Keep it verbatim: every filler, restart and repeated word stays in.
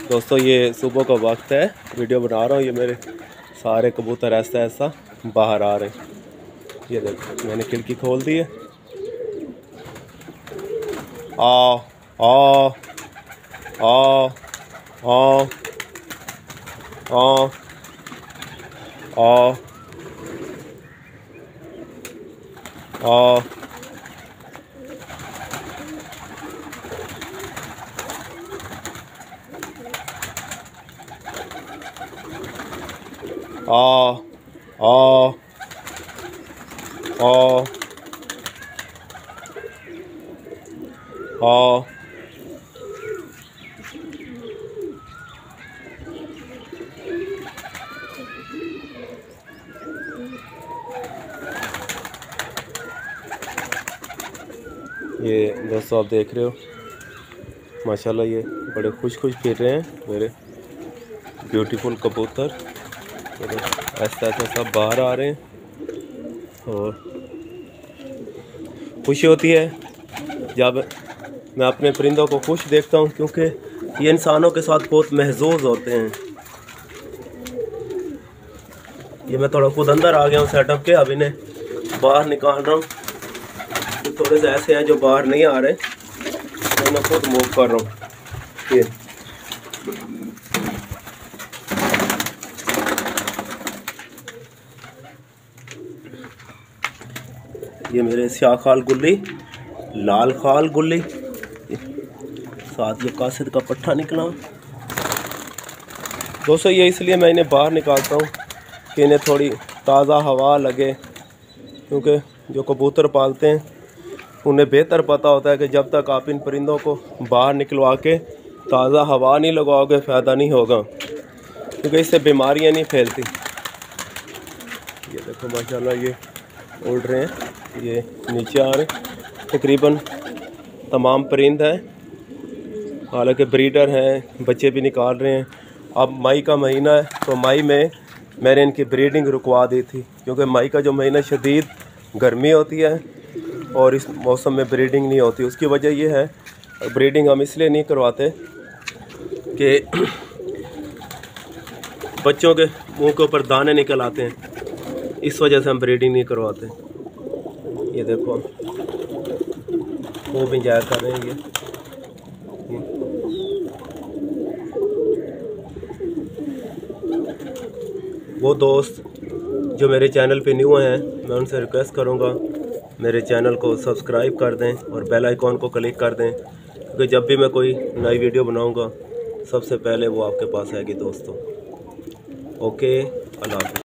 दोस्तों ये सुबह का वक्त है, वीडियो बना रहा हूँ। ये मेरे सारे कबूतर ऐसा ऐसा बाहर आ रहे हैं। ये देखो मैंने खिड़की खोल दी है। आ आ आ आ आ आ आ आ आ आ आ ये दोस्तों आप देख रहे हो माशाल्लाह, ये बड़े खुश खुश फिर रहे हैं मेरे ब्यूटीफुल कबूतर। ऐसा ऐसा सब बाहर आ रहे हैं और खुशी होती है जब मैं अपने परिंदों को खुश देखता हूँ, क्योंकि ये इंसानों के साथ बहुत महजूज होते हैं। ये मैं थोड़ा खुद अंदर आ गया हूँ सेटअप के, अब इन्हें बाहर निकाल रहा हूँ। तो थोड़े से ऐसे हैं जो बाहर नहीं आ रहे, तो मैं खुद मूव कर रहा हूँ। ये ये मेरे स्याह खाल गुल्ली, लाल खाल गुल्ली, साथ ये कासिद का पट्ठा निकला। दोस्तों ये इसलिए मैं इन्हें बाहर निकालता हूँ कि इन्हें थोड़ी ताज़ा हवा लगे, क्योंकि जो कबूतर पालते हैं उन्हें बेहतर पता होता है कि जब तक आप इन परिंदों को बाहर निकलवा के ताज़ा हवा नहीं लगाओगे फ़ायदा नहीं होगा, क्योंकि इससे बीमारियाँ नहीं फैलती। ये देखो माशाल्लाह ये उड़ रहे हैं, ये नीचे आ रहे हैं। तकरीबन तमाम परिंद हैं, हालांकि ब्रीडर हैं, बच्चे भी निकाल रहे हैं। अब मई का महीना है, तो मई में मैंने इनकी ब्रीडिंग रुकवा दी थी, क्योंकि मई का जो महीना शदीद गर्मी होती है और इस मौसम में ब्रीडिंग नहीं होती। उसकी वजह यह है, ब्रीडिंग हम इसलिए नहीं करवाते कि बच्चों के मुंह के ऊपर दाने निकल आते हैं, इस वजह से हम ब्रीडिंग नहीं करवाते। ये देखो वो भी इंजॉय कर रहे हैं। ये वो दोस्त जो मेरे चैनल पे न्यू हैं, मैं उनसे रिक्वेस्ट करूंगा मेरे चैनल को सब्सक्राइब कर दें और बेल आइकॉन को क्लिक कर दें, क्योंकि जब भी मैं कोई नई वीडियो बनाऊंगा सबसे पहले वो आपके पास आएगी दोस्तों। ओके, अल्लाह हाफ़िज़।